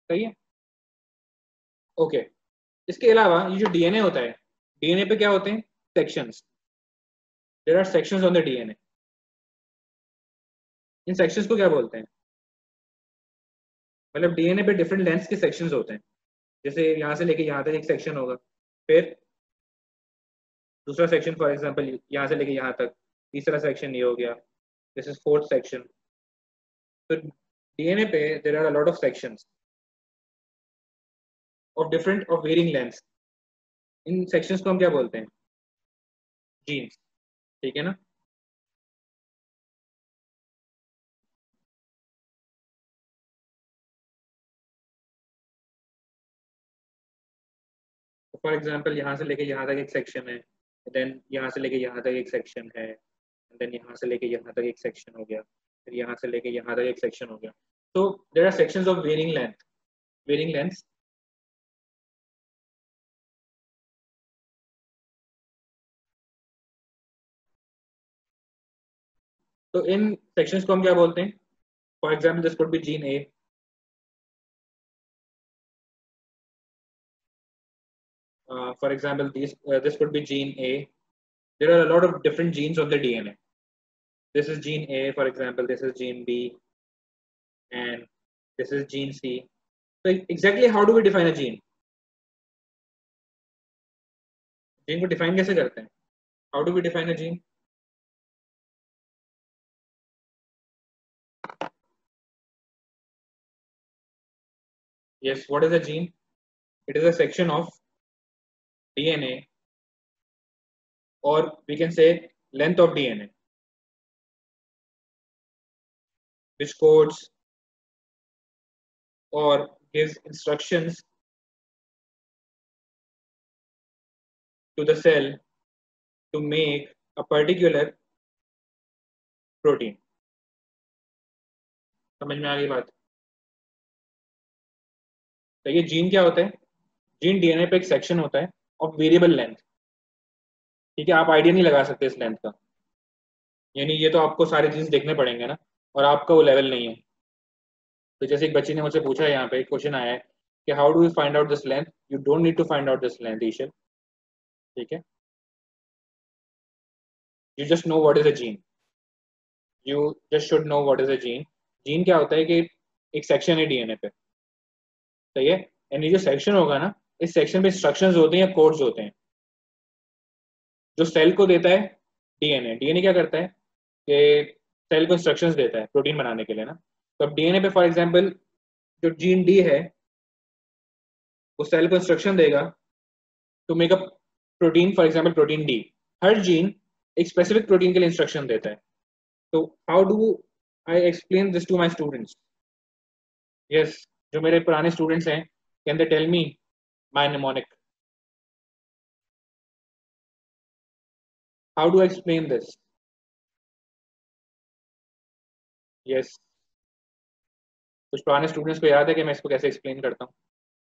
सही है। ओके, इसके अलावा ये जो डीएनए होता है, डीएनए पे क्या होते हैं, sections. There are sections on the DNA. इन सेक्शंस को क्या बोलते हैं, मतलब डीएनए पे डिफरेंट लेंथ के सेक्शंस होते हैं। जैसे यहाँ से लेके यहाँ तक एक सेक्शन होगा, फिर दूसरा सेक्शन फॉर एग्जांपल यहाँ से लेके यहाँ तक, तीसरा सेक्शन ये हो गया, दिस इज फोर्थ सेक्शन। तो डीएनए पे there are a lot of sections of different of varying lengths. इन सेक्शंस को हम क्या बोलते हैं, जीन्स। ठीक है ना। फॉर एग्जांपल यहाँ से लेके यहाँ तक एक सेक्शन है, देन यहाँ से लेके यहाँ तक एक सेक्शन है, देन यहाँ से लेके यहाँ तक एक सेक्शन हो गया, फिर यहाँ से लेके यहाँ तक एक सेक्शन हो गया। तो there are sections of varying length, varying length. तो इन सेक्शंस को हम क्या बोलते हैं, for example this could be gene A, for example this could be gene A. There are a lot of different genes on the DNA. This is gene A, for example, this is gene B, and this is gene C. So exactly how do we define a gene? Gene को define कैसे करते हैं? How do we define a gene? Yes, what is a gene? It is a section of DNA, or we can say length of DNA, which codes or gives instructions to the cell to make a particular protein. समझ में आ गई बात? तो ये gene क्या होता है, gene DNA पे एक सेक्शन होता है ऑफ वेरिएबल लेंथ। ठीक है, आप आइडिया नहीं लगा सकते इस लेंथ का, यानी ये तो आपको सारे जीन्स देखने पड़ेंगे ना, और आपका वो लेवल नहीं है। तो जैसे एक बच्ची ने मुझसे पूछा है, यहाँ पे क्वेश्चन आया है कि how do you find out this length, you don't need to find out this length ईशल। ठीक है, you just know what is a gene, you just should know what is a gene. Gene क्या होता है कि एक section है DNA पे, सही है, एंड ये जो सेक्शन होगा ना, इस सेक्शन पे इंस्ट्रक्शंस होते हैं या कोड्स होते हैं जो सेल को देता है डीएनए। डीएनए क्या करता है कि सेल को इंस्ट्रक्शंस देता है प्रोटीन बनाने के लिए ना। तो अब डीएनए पे फॉर एग्जांपल जो जीन डी है, वो सेल को इंस्ट्रक्शन देगा to make a protein, for example protein D. हर जीन एक स्पेसिफिक प्रोटीन के लिए इंस्ट्रक्शन देता है। तो how do I explain this to my students? Yes, जो मेरे पुराने स्टूडेंट्स हैं, can they tell me my mnemonic? How do I explain this? Yes, कुछ पुराने स्टूडेंट्स को याद है कि मैं इसको कैसे एक्सप्लेन करता हूँ?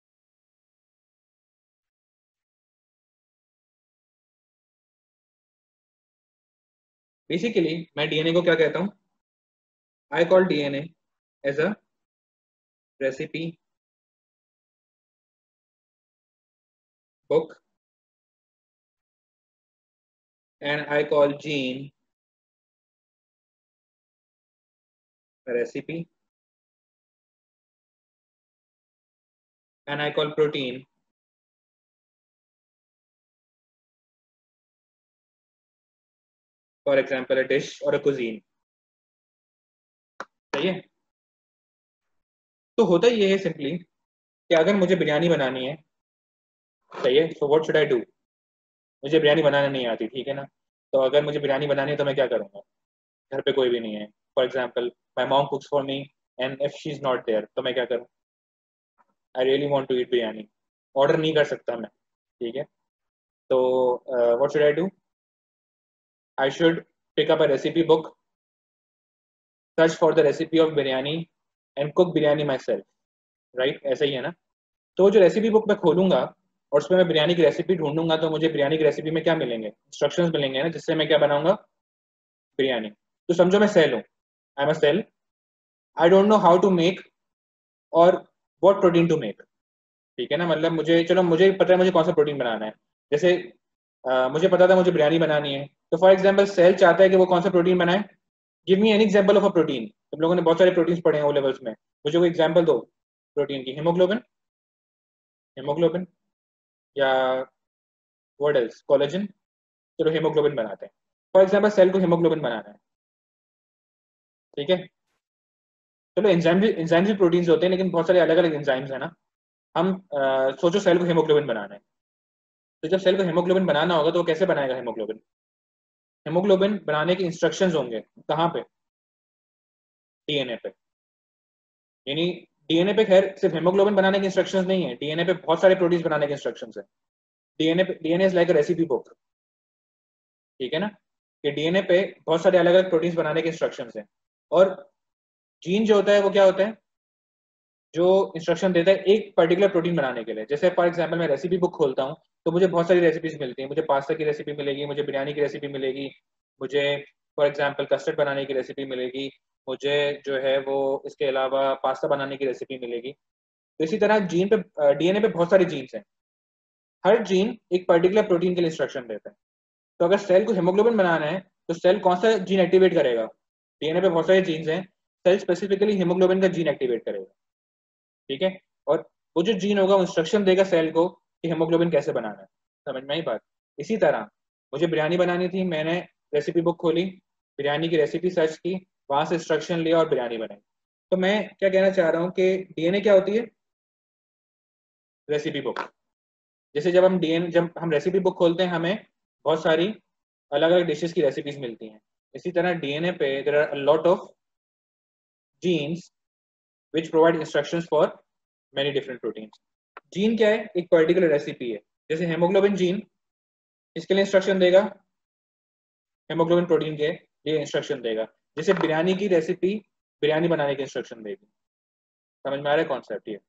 बेसिकली मैं डीएनए को क्या कहता हूँ, I call DNA as a recipe book, and I call gene a recipe, and I call protein for example a dish or a cuisine. सही है। तो होता ये है सिंपली कि अगर मुझे बिरयानी बनानी है, सही है, so what should I do? मुझे बिरयानी बनाना नहीं आती, ठीक है ना। तो अगर मुझे बिरयानी बनानी है तो मैं क्या करूँगा, घर पे कोई भी नहीं है, for example my mom cooks for me, and if she is not there तो मैं क्या करूँ, I really want to eat biryani, order नहीं कर सकता मैं, ठीक है। तो what should I do? I should pick up a recipe book, search for the recipe of biryani and cook biryani my self, right, ऐसा ही है ना। तो जो रेसिपी बुक मैं खोलूंगा और उसमें मैं बिरयानी की रेसिपी ढूंढूंगा, तो मुझे बिरयानी की रेसिपी में क्या मिलेंगे, इंस्ट्रक्शंस मिलेंगे ना, जिससे मैं क्या बनाऊंगा, बिरयानी। तो समझो मैं सेल हूँ, I am a cell, I don't know how to make और व्हाट प्रोटीन टू मेक, ठीक है ना, मतलब मुझे, चलो मुझे पता है मुझे कौन सा प्रोटीन बनाना है, जैसे मुझे पता था मुझे बिरयानी बनानी है, तो फॉर एग्जाम्पल सेल चाहता है कि वो कौन सा प्रोटीन बनाए, give me an example of a protein, तुम लोगों ने बहुत सारे प्रोटीन्स पढ़े हैं ओ लेवल्स में, मुझे कोई एग्जाम्पल दो प्रोटीन की, हीमोग्लोबिन, हीमोग्लोबिन या व्हाट एल्स, कोलेजन, चलो हीमोग्लोबिन बनाते हैं, फॉर एग्जाम्पल सेल को हीमोग्लोबिन बनाना है, ठीक है, चलो एंजाइम्स भी प्रोटीन्स होते हैं लेकिन बहुत सारे अलग अलग एंजाइम्स हैं ना, हम सोचो सेल को हीमोग्लोबिन बनाना है, तो जब सेल को हीमोग्लोबिन बनाना होगा तो वो कैसे बनाएगा हीमोग्लोबिन, हीमोग्लोबिन बनाने के इंस्ट्रक्शंस होंगे कहाँ पे, डीएनए पे, यानी डीएनए पे खैर सिर्फ हीमोग्लोबिन बनाने के इंस्ट्रक्शंस नहीं है, डीएनए पे बहुत सारे प्रोटीन्स बनाने के इंस्ट्रक्शंस है, DNA is like a recipe book, ठीक है ना, कि डीएनए पे बहुत सारे अलग अलग प्रोटीन्स बनाने के इंस्ट्रक्शंस हैं, और जीन जो होता है वो क्या होता है, जो इंस्ट्रक्शन देता है एक पर्टिकुलर प्रोटीन बनाने के लिए, जैसे फॉर एग्जांपल मैं रेसिपी बुक खोलता हूँ तो मुझे बहुत सारी रेसिपीज मिलती हैं, मुझे पास्ता की रेसिपी मिलेगी, मुझे बिरयानी की रेसिपी मिलेगी, मुझे फॉर एग्जांपल कस्टर्ड बनाने की रेसिपी मिलेगी, मुझे जो है वो इसके अलावा पास्ता बनाने की रेसिपी मिलेगी, तो इसी तरह जीन पे डीएनए पे बहुत सारे जीन्स हैं, हर जीन एक पर्टिकुलर प्रोटीन के लिए इंस्ट्रक्शन देता है, तो अगर सेल को हेमोग्लोबिन बनाना है तो सेल कौन सा जीन एक्टिवेट करेगा, डीएनए पे बहुत सारे जीन्स हैं, सेल स्पेसिफिकली हेमोग्लोबिन का जीन एक्टिवेट करेगा, ठीक है, और वो जो जीन होगा वो इंस्ट्रक्शन देगा सेल को कि हेमोग्लोबिन कैसे बनाना है, समझ में आई बात। इसी तरह मुझे बिरयानी बनानी थी, मैंने रेसिपी बुक खोली, बिरयानी की रेसिपी सर्च की, वहां से इंस्ट्रक्शन लिया और बिरयानी बनाई, तो मैं क्या कहना चाह रहा हूँ कि डीएनए क्या होती है, रेसिपी बुक, जैसे जब हम रेसिपी बुक खोलते हैं हमें बहुत सारी अलग अलग डिशेस की रेसिपीज मिलती हैं, इसी तरह डीएनए पे there are a lot of genes which provide instructions for many different proteins। Gene क्या है, एक पर्टिकुलर रेसिपी है, जैसे हेमोग्लोबिन जीन इसके लिए इंस्ट्रक्शन देगा, हेमोग्लोबिन प्रोटीन के लिए इंस्ट्रक्शन देगा, जैसे बिरयानी की रेसिपी बिरयानी बनाने की इंस्ट्रक्शन देगी, समझ में आ रहा है कॉन्सेप्ट ये,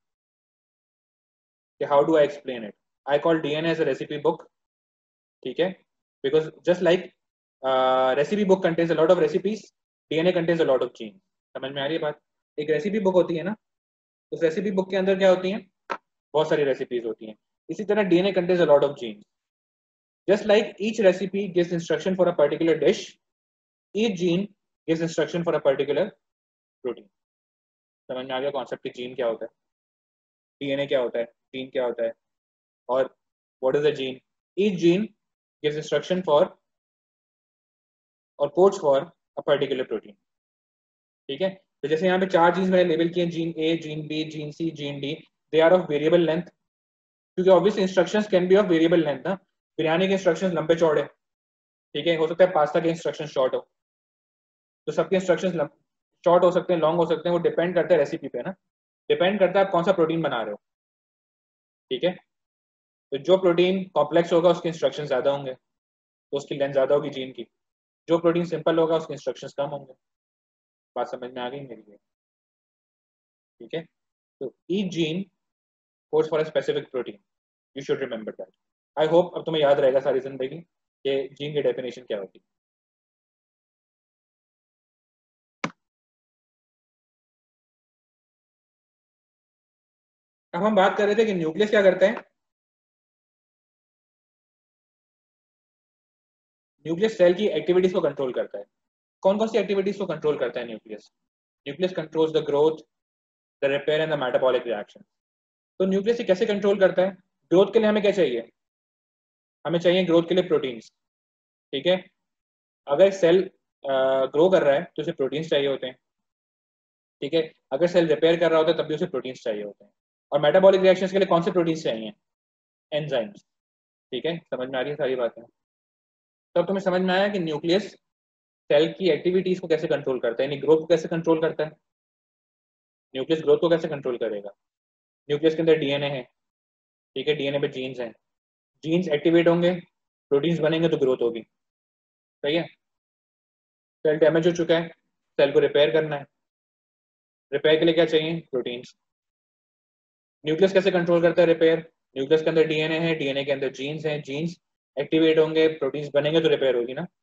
कि how do I explain it, I call DNA as a recipe book, ठीक है, because just like recipe book contains a lot of recipes, DNA contains a lot of gene, समझ में आ रही है बात, एक रेसिपी बुक होती है ना, उस रेसिपी बुक के अंदर क्या होती है, बहुत सारी रेसिपीज होती हैं, इसी तरह DNA contains a lot of genes, just like each recipe gives instruction for a particular dish, each gene gives instruction for a particular protein। समझ में आ गया कॉन्सेप्ट कि जीन क्या होता है, डीएनए क्या होता है, जीन क्या होता है, और what is a gene, each gene gives instruction for और codes for a particular protein, ठीक है, तो जैसे यहाँ पे चार जीन्स मैंने लेबल किए, gene A, gene B, gene C, gene D, they are of variable length, क्योंकि obviously instructions can be of variable length ना, बिरयानी के इंस्ट्रक्शंस लंबे चौड़े, ठीक है, हो सकता है पास्ता के इंस्ट्रक्शन शॉर्ट हो, तो सबके इंस्ट्रक्शंस शॉर्ट हो सकते हैं, लॉन्ग हो सकते हैं, वो डिपेंड करता है रेसिपी पे ना, डिपेंड करता है आप कौन सा प्रोटीन बना रहे हो, ठीक है, तो जो प्रोटीन कॉम्प्लेक्स होगा उसके इंस्ट्रक्शन ज्यादा होंगे, तो उसकी लेंथ ज्यादा होगी जीन की, जो प्रोटीन सिंपल होगा उसके इंस्ट्रक्शंस कम होंगे, बात समझ में आ गई मेरी ये, ठीक है, तो each gene codes for a specific protein, you should remember that, I hope अब तुम्हें याद रहेगा सारी जिंदगी कि जीन की डेफिनेशन क्या होती है। अब हम बात कर रहे थे कि न्यूक्लियस क्या करता है, न्यूक्लियस सेल की एक्टिविटीज को कंट्रोल करता है, कौन कौन सी एक्टिविटीज को कंट्रोल करता है nucleus, nucleus controls the growth, the repair and the metabolic reaction, तो न्यूक्लियस ये कैसे कंट्रोल करता है, ग्रोथ के लिए हमें क्या चाहिए, हमें चाहिए ग्रोथ के लिए प्रोटीन्स, ठीक है, अगर सेल ग्रो कर रहा है तो उसे प्रोटीन्स चाहिए होते हैं, ठीक है, अगर सेल रिपेयर कर रहा होता है तब भी उसे प्रोटीन्स चाहिए होते हैं, और मेटाबॉलिक रिएक्शंस के लिए कौन से प्रोटीन्स चाहिए, एंजाइम्स, ठीक है, समझ में आ रही है सारी बातें, तो अब तुम्हें समझ में आया कि न्यूक्लियस सेल की एक्टिविटीज को कैसे कंट्रोल करता है, यानी ग्रोथ को कैसे कंट्रोल करता है, न्यूक्लियस ग्रोथ को कैसे कंट्रोल करेगा, न्यूक्लियस के अंदर डीएनए है, ठीक है, डीएनए पे जीन्स हैं, जीन्स एक्टिवेट होंगे, प्रोटीन्स बनेंगे तो ग्रोथ होगी, सही है, सेल डैमेज हो चुका है, सेल को रिपेयर करना है, रिपेयर के लिए क्या चाहिए, प्रोटीन्स, न्यूक्लियस कैसे कंट्रोल करता है रिपेयर, न्यूक्लियस के अंदर डीएनए है, डीएनए के अंदर जीन्स हैं, जीन्स एक्टिवेट होंगे, प्रोटीन्स बनेंगे तो रिपेयर होगी ना,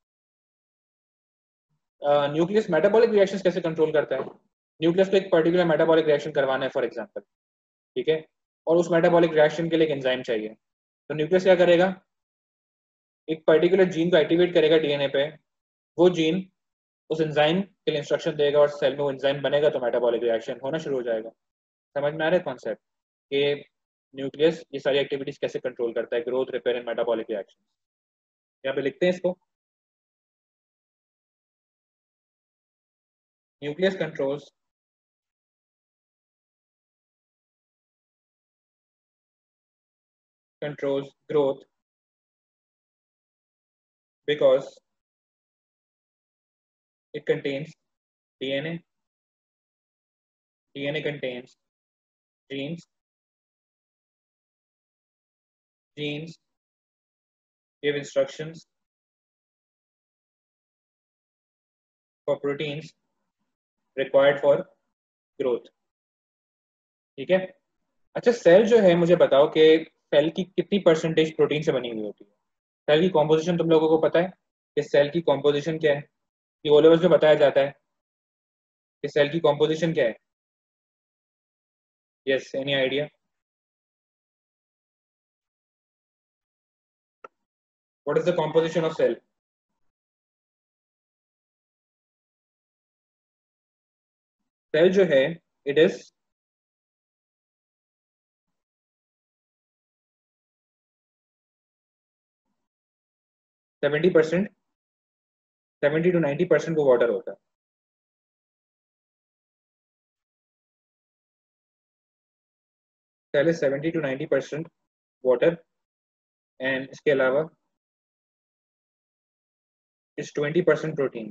न्यूक्लियस मेटाबॉलिक रिएक्शंस कैसे कंट्रोल करता है, न्यूक्लियस को एक पर्टिकुलर मेटाबॉलिक रिएक्शन करवाना है फॉर एग्जांपल, ठीक है, और उस मेटाबॉलिक रिएक्शन के लिए एक एंजाइम चाहिए। तो न्यूक्लियस क्या करेगा, एक पर्टिकुलर जीन को एक्टिवेट करेगा डीएनए पे, वो जीन उस एंजाइम के लिए इंस्ट्रक्शन देगा और सेल में वो एंजाइम बनेगा तो मेटाबॉलिक रिएक्शन होना शुरू हो जाएगा। समझ में आ रहा है कॉन्सेप्ट कि न्यूक्लियस ये सारी एक्टिविटीज कैसे कंट्रोल करता है, growth, repair and metabolic reaction. यहाँ पे लिखते हैं इसको, nucleus controls growth because it contains DNA. DNA contains genes. Genes give instructions for proteins required for growth. ठीक है। अच्छा, सेल जो है, मुझे बताओ कि सेल की कितनी परसेंटेज प्रोटीन से बनी हुई होती है? सेल की कॉम्पोजिशन तुम लोगों को पता है कि सेल की कॉम्पोजिशन क्या है? ये ओ लेवल्स में बताया जाता है कि सेल की कॉम्पोजिशन क्या है। Yes, any idea? What is the composition of cell? Cell जो है, इट इज 70%, 70 to 90% वो वाटर होता है। Cell is 70 to 90% water, and इसके अलावा इज 20% प्रोटीन।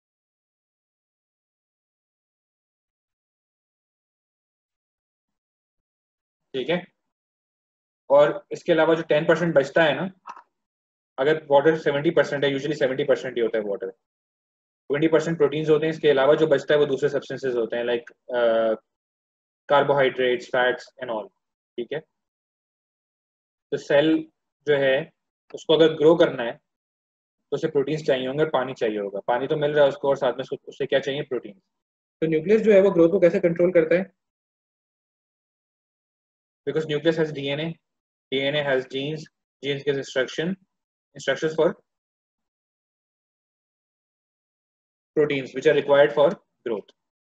ठीक है, और इसके अलावा जो 10% बचता है ना, अगर वाटर 70% है, यूजुअली 70% ही होता है वाटर, 20% प्रोटीन्स होते हैं, इसके अलावा जो बचता है वो दूसरे सब्सटेंसेज होते हैं, like carbohydrates, fats and all. ठीक है, तो सेल जो है उसको अगर ग्रो करना है तो उसे प्रोटीन्स चाहिए होंगे, पानी चाहिए होगा, पानी तो मिल रहा है उसको, और साथ में उससे क्या चाहिए, प्रोटीन। तो न्यूक्लियस जो है वो ग्रोथ को कैसे कंट्रोल करता है? Because nucleus has DNA, DNA has genes, genes gives instructions for proteins which are required for growth.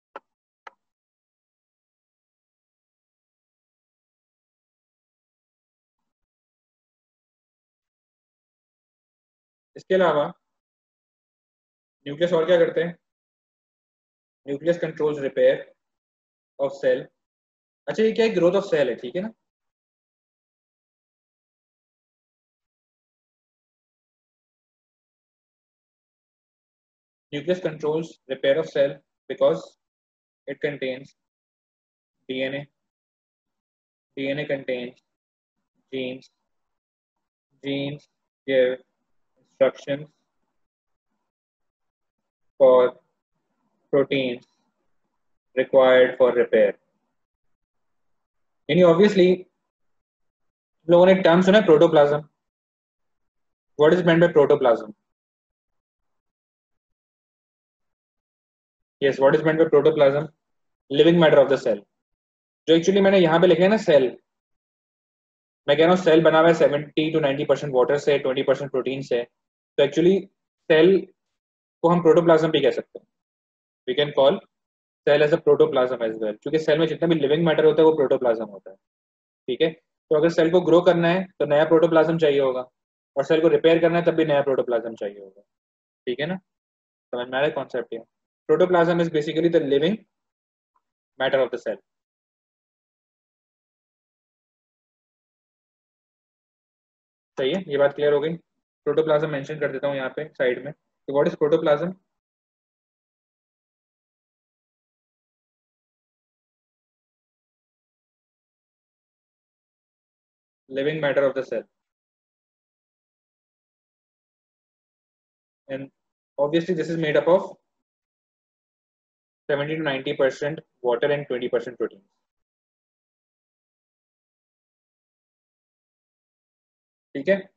इसके अलावा न्यूक्लियस और क्या करते हैं? Nucleus controls repair of cell. अच्छा, ये क्या है, ग्रोथ ऑफ सेल है, ठीक है ना। Nucleus controls repair of cell because it contains DNA. DNA contains genes. Genes give instructions for proteins required for repair. यानी ऑब्वियसली लोगों ने एक टर्म सुना है, protoplasm. What is meant by protoplasm? Yes, what is meant by protoplasm? Living matter of the cell. जो actually मैंने यहाँ पे लिखे है ना सेल, मैं कह रहा हूँ सेल बना हुआ है 70 to 90% वाटर से, 20% प्रोटीन से। तो एक्चुअली सेल को हम प्रोटोप्लाज्म भी कह सकते हैं। We can call cell as a protoplasm as well, क्योंकि सेल में जितना भी लिविंग मैटर होता है वो प्रोटोप्लाज्म होता है। ठीक है, तो अगर सेल को ग्रो करना है तो नया प्रोटोप्लाज्म चाहिए होगा, और सेल को रिपेयर करना है तब भी नया प्रोटोप्लाज्म चाहिए होगा। ठीक है ना, समझ में आ रहा है कॉन्सेप्ट? ये protoplasm is basically the living matter of the cell. सही है, ये बात क्लियर हो गई। प्रोटोप्लाज्म मेंशन कर देता हूँ यहाँ पे साइड में। तो what is protoplasm? Living matter of the cell, and obviously this is made up of 70 to 90% water and 20% protein. ठीक है,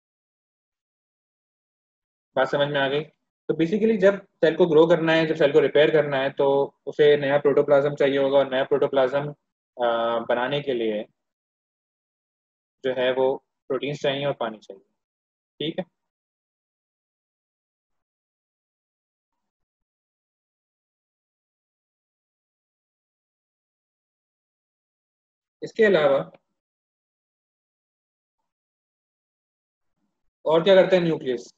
बात समझ में आ गई। तो बेसिकली जब सेल को ग्रो करना है, जब सेल को रिपेयर करना है, तो उसे नया प्रोटोप्लाज्म चाहिए होगा, और नया प्रोटोप्लाज्म बनाने के लिए जो है वो प्रोटीन्स चाहिए और पानी चाहिए। ठीक है। इसके अलावा और क्या करता है न्यूक्लियस?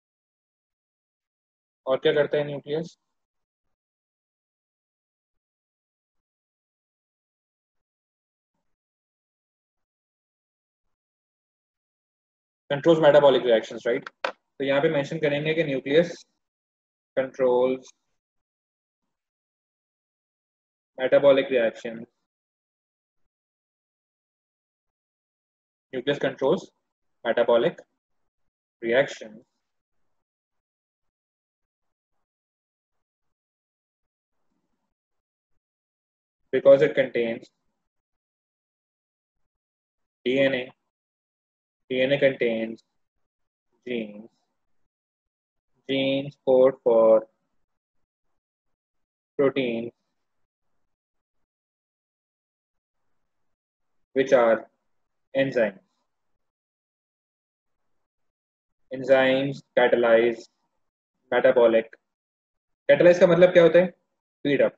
और क्या करता है nucleus? Controls metabolic reactions, right? तो यहाँ पे मेंशन करेंगे कि nucleus controls metabolic reaction. Nucleus controls metabolic reaction because it contains DNA. DNA contains genes. Genes code for proteins, which are enzymes. Enzymes catalyze metabolic. Catalyze का मतलब क्या होता है? Speed up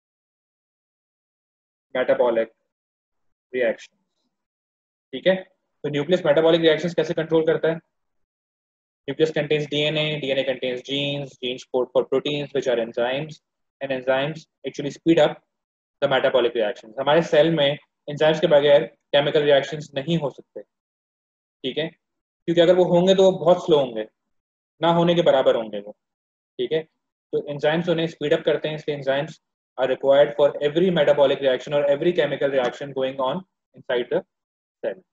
metabolic reaction. ठीक है। तो न्यूक्लियस मेटाबॉलिक रिएक्शंस कैसे control करता है? Nucleus contains DNA, DNA contains genes, genes code for proteins which are enzymes, and enzymes actually speed up the metabolic reactions. हमारे सेल में enzymes के बगैर chemical reactions नहीं हो सकते। ठीक है, क्योंकि अगर वो होंगे तो वो बहुत स्लो होंगे, ना होने के बराबर होंगे वो। ठीक है, तो enzymes उन्हें speed up करते हैं, इसलिए enzymes are required for every metabolic reaction or every chemical reaction going on inside the cell.